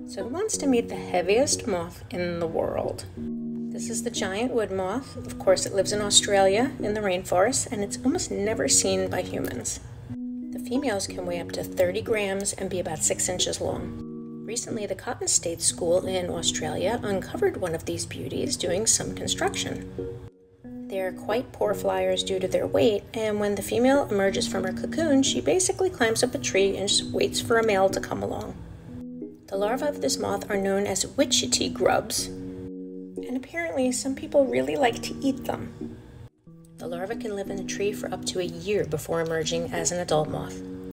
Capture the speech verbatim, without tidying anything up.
So who wants to meet the heaviest moth in the world? This is the giant wood moth. Of course, it lives in Australia in the rainforest, and it's almost never seen by humans. The females can weigh up to thirty grams and be about six inches long. Recently, the Cotton State School in Australia uncovered one of these beauties doing some construction. They're quite poor flyers due to their weight, and when the female emerges from her cocoon, she basically climbs up a tree and just waits for a male to come along. The larvae of this moth are known as witchetty grubs, and apparently some people really like to eat them. The larva can live in a tree for up to a year before emerging as an adult moth.